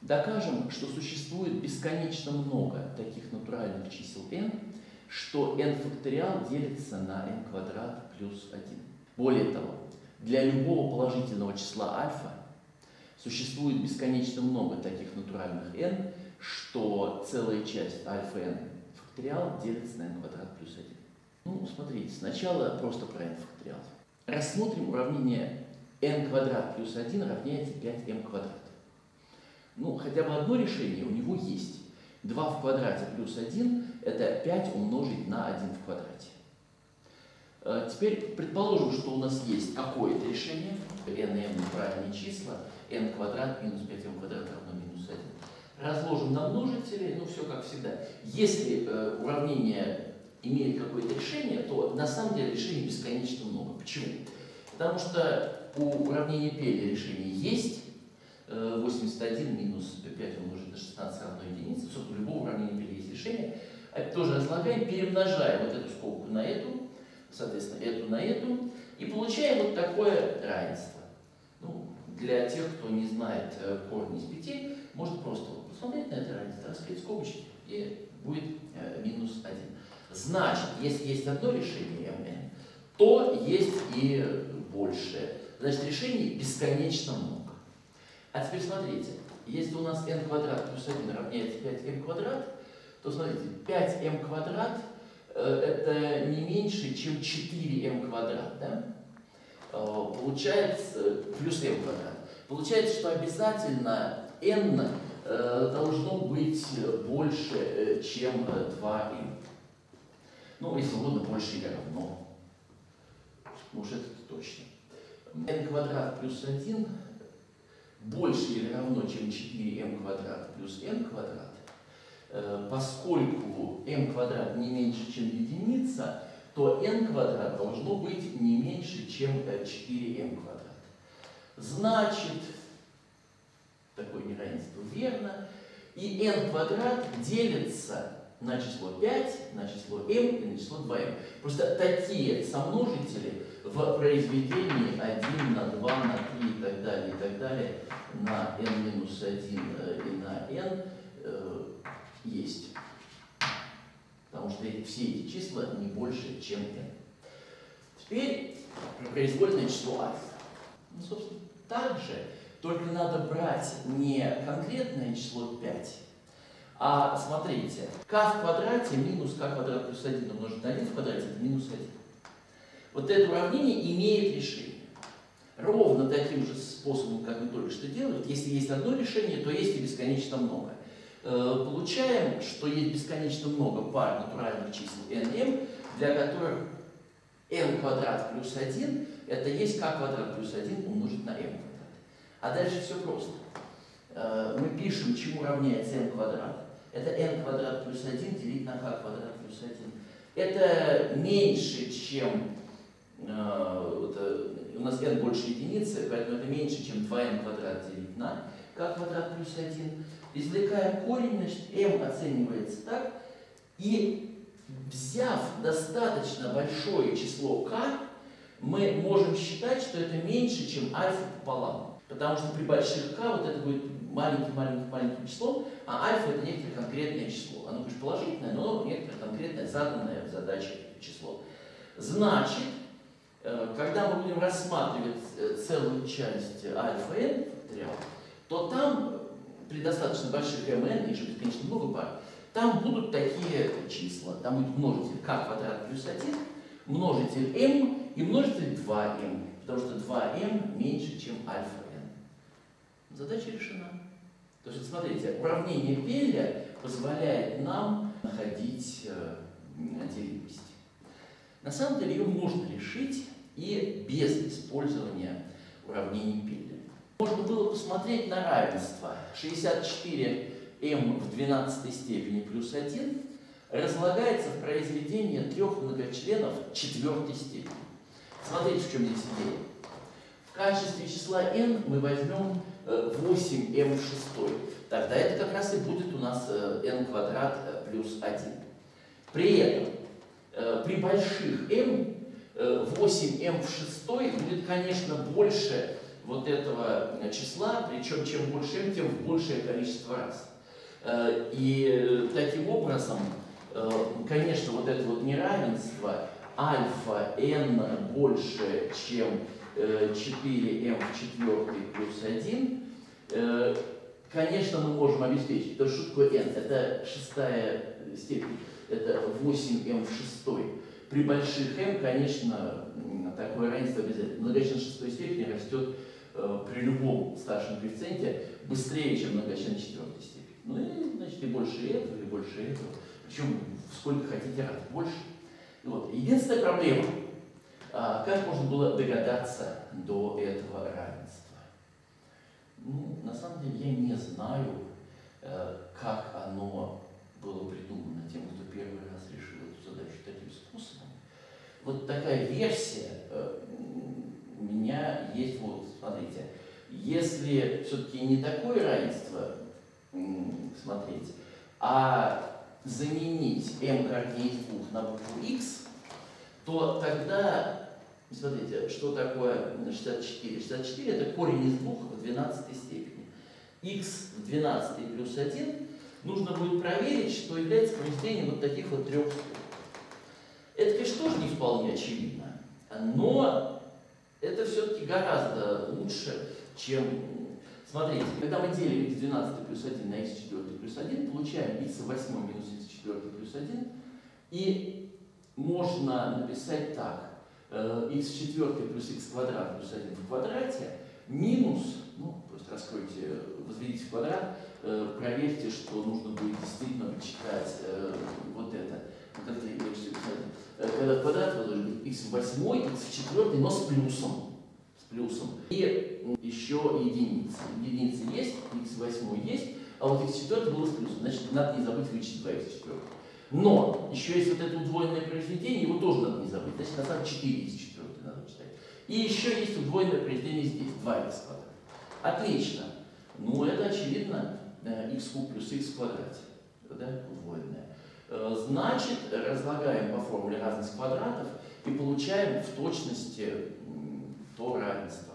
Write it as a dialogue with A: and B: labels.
A: Докажем, что существует бесконечно много таких натуральных чисел n, что n факториал делится на n квадрат плюс 1. Более того, для любого положительного числа альфа существует бесконечно много таких натуральных n, что целая часть альфа n факториал делится на n квадрат плюс 1. Ну, смотрите, сначала просто про n факториал. Рассмотрим уравнение n квадрат плюс 1 равняется 5m квадрат. Ну, хотя бы одно решение у него есть. 2 в квадрате плюс 1 – это 5 умножить на 1 в квадрате. Теперь предположим, что у нас есть какое-то решение, n и m неправильные числа, n квадрат минус 5m квадрат равно минус 1. Разложим на множители, ну все как всегда. Если уравнение имеет какое-то решение, то на самом деле решений бесконечно много. Почему? Потому что у уравнения Пелля решение есть. 81 минус 5 умножить на 16 равно единице. Собственно, у любого уравнения Пелля есть решение. Это тоже разлагаем, перемножаем вот эту скобку на эту, соответственно, эту на эту, и получаем вот такое равенство. Ну, для тех, кто не знает корни из 5, можно просто посмотреть на это равенство, раскрыть скобочки, и будет минус 1. Значит, если есть одно решение mn, то есть и большее. Значит, решений бесконечно много. А теперь смотрите, если у нас n квадрат плюс 1 равняется 5m квадрат, то смотрите, 5m квадрат это не меньше, чем 4m квадрат, да? Получается, плюс m квадрат. Получается, что обязательно n должно быть больше, чем 2m. Ну, если угодно, больше или равно. Ну уж это точно. n квадрат плюс 1 больше или равно, чем 4m квадрат плюс n квадрат. Поскольку m квадрат не меньше, чем единица, то n квадрат должно быть не меньше, чем 4m квадрат. Значит, такое неравенство верно, и n квадрат делится на число 5, на число m и на число 2m. Просто такие сомножители в произведении 1 на 2 на 3 и так далее, на n-1 и на n есть. Потому что все эти числа не больше, чем n. Теперь произвольное число альфа. Ну, собственно, так же, только надо брать не конкретное число 5, а смотрите, k в квадрате минус k квадрат плюс 1 умножить на 1 в квадрате это минус 1. Вот это уравнение имеет решение. Ровно таким же способом, как мы только что делали. Если есть одно решение, то есть и бесконечно много. Получаем, что есть бесконечно много пар натуральных чисел n и m, для которых n квадрат плюс 1 это есть k квадрат плюс 1 умножить на m квадрат. А дальше все просто. Мы пишем, чему равняется n квадрат. Это n квадрат плюс 1 делить на k квадрат плюс 1. Это меньше, чем... у нас n больше единицы, поэтому это меньше, чем 2n квадрат делить на k квадрат плюс 1. Извлекаем корень, значит, m оценивается так. И взяв достаточно большое число k, мы можем считать, что это меньше, чем альфа пополам. Потому что при больших k вот это будет маленьким числом, а альфа это некоторое конкретное число. Оно, конечно, положительное, но некоторое конкретное заданное в задаче число. Значит, когда мы будем рассматривать целую часть альфа n факториал, то там при достаточно больших mn, еще бесконечно много пар, там будут такие числа. Там будет множитель k квадрат плюс 1, множитель m и множитель 2m, потому что 2m меньше, чем альфа n. Задача решена. То есть, смотрите, уравнение Пелля позволяет нам находить делимость. На самом деле ее можно решить и без использования уравнений Пелля. Можно было посмотреть на равенство. 64m в 12 степени плюс 1 разлагается в произведение трех многочленов четвертой степени. Смотрите, в чем здесь идея. В качестве числа n мы возьмем 8m в шестой. Тогда это как раз и будет у нас n квадрат плюс 1. При этом при больших m 8m в шестой будет, конечно, больше, вот этого числа, причем чем больше m, тем в большее количество раз. И таким образом, конечно, вот это вот неравенство альфа n больше, чем 4m в четвертой плюс 1, конечно, мы можем обеспечить. Потому что такое n? Это шестая степень, это 8m в шестой. При больших m, конечно, такое равенство обязательно. Многочлен шестой степени растет при любом старшем коэффициенте быстрее, чем многочлен четвертой степени. Ну и, значит, и больше этого, и больше этого. Причем сколько хотите раз больше. Вот. Единственная проблема, как можно было догадаться до этого равенства? Ну, на самом деле я не знаю, как оно было придумано тем, кто первый раз решил эту задачу таким способом. Вот такая версия у меня есть, вот, смотрите, если все-таки не такое равенство смотреть, а заменить m корней из 2 на букву x, то тогда, смотрите, что такое 64? 64 это корень из 2 в 12 степени. X в 12 плюс 1 нужно будет проверить, что является произведением вот таких вот трех слов. Это, конечно, тоже не вполне очевидно, но это все-таки гораздо лучше, чем... Смотрите, когда мы делим x 12 плюс 1 на x 4 плюс 1, получаем x в 8 минус x 4 плюс 1, и можно написать так, x 4 плюс x квадрат плюс 1 в квадрате минус, ну, просто раскройте, возведите в квадрат, проверьте, что нужно будет действительно вычитать вот это. Когда в квадрат выложили x в 8, x в 4, но с плюсом. И еще единицы. Единицы есть, x в 8 есть, а вот x в 4 было с плюсом. Значит, надо не забыть вычесть 2 x в 4. Но еще есть вот это удвоенное произведение, его тоже надо не забыть. Значит, на самом деле 4 x в 4 надо читать. И еще есть удвоенное произведение здесь, 2 x квадрат. Отлично. Ну, это очевидно x куб плюс x в квадрате. Да, удвоенное. Значит, разлагаем по формуле разность квадратов и получаем в точности то равенство.